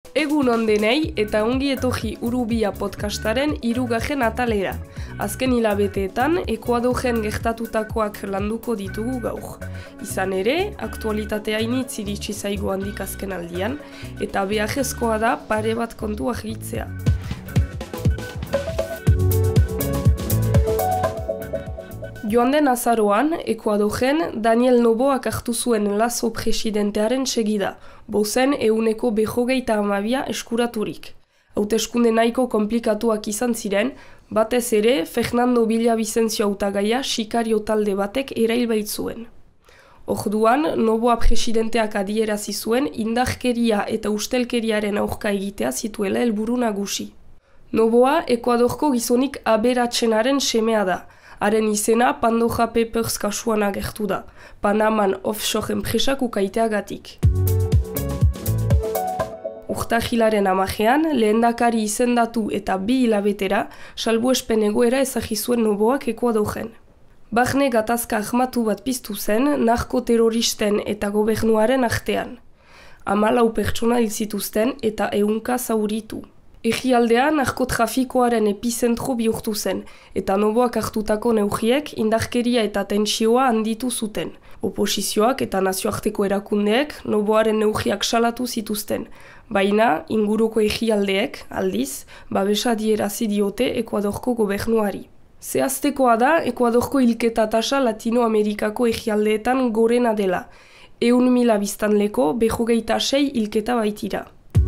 Egun on denei eta ongi etorri Urubia podcastaren 3. atalera. Azken hilabeteetan Ekuadoren gertatutakoak landuko ditugu gaur. Izan ere, aktualitatea initz iritsi zaigu handik azken aldian, eta beharrezkoa da pare bat kontu argitzea. Joan den azaroan, Ekuadoren Daniel Noboak hartu zuen Lasso presidentearen segida, bozen 152 eskuraturik. Hauteskunde nahiko komplikatuak izan ziren, batez ere Fernando Villavicencio hautagaia sikario talde batek erail baitzuen. Orduan, Noboa presidenteak adierazi zuen indarkeria eta ustelkeriaren aurka egitea zituela helburu nagusi. Noboa Ekuadorko gizonik aberatsenaren semea da. Haren izena Pandoja Papers kasuan agertu da, Panaman offshore enpresak ukaiteagatik. Urtahilaren amajean, lehendakari izendatu eta 2 hilabetera, salbuespen egoera ezagri zuen Noboak Ekuadoren. Barne gatazka ahmatu bat piztu zen, narkoterroristen eta gobernuaren artean. 14 pertsona hil zituzten eta 100 zauritu. Egialdea narkotrafikoaren epizentro bihurtu zen, eta Noboak hartutako neurriek indarkeria eta tentsioa handitu zuten. Oposizioak eta nazioarteko erakundeek Noboaren neurriak salatu zituzten, baina inguruko egialdeek, aldiz, babesa adierazi diote Ekuadorko gobernuari. Zehaztekoa da Ekuadorko hilketa tasa Latinoamerikako egialdeetan gorena dela, 100.000 biztanleko 26 hilketa baitira.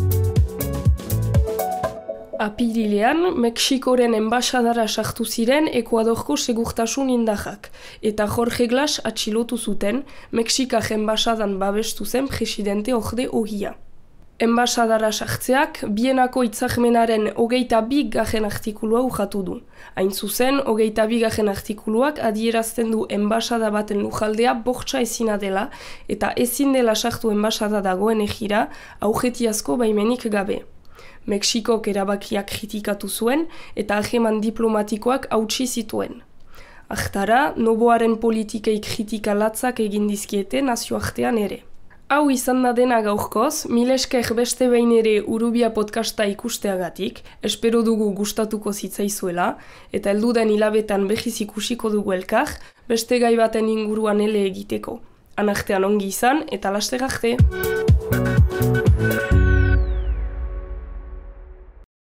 Apirilean, Mexikoren enbaxadara sartu ziren Ekuadorko segurtasun indarrak, eta Jorge Glass atxilotu zuten, Mexikar enbaxadan babestu zen presidente orde ogia. Enbaxadara sartzeak, bienako hitzarmenaren 22. artikulua urratu du. Hain zuzen, 22. artikuluak adierazten du enbaxada baten lujaldea bortxa ezina dela, eta ezin dela sartu enbaxada dagoen egira, aurretiazko baimenik gabe. Mexikok erabakiak kritikatu zuen eta harreman diplomatikoak hautsi zituen. Hartara, Noboaren politikei kritika latzak egin dizkiete nazioartean ere. Hau izan da dena gaurkoz, mil esker beste behin ere Urubia podcasta ikusteagatik, espero dugu gustatuko zitzaizuela, eta heldu den hilabetan behiz ikusiko dugu elkar, beste gai baten inguruan ele egiteko. Anartean ongi izan eta laster arte!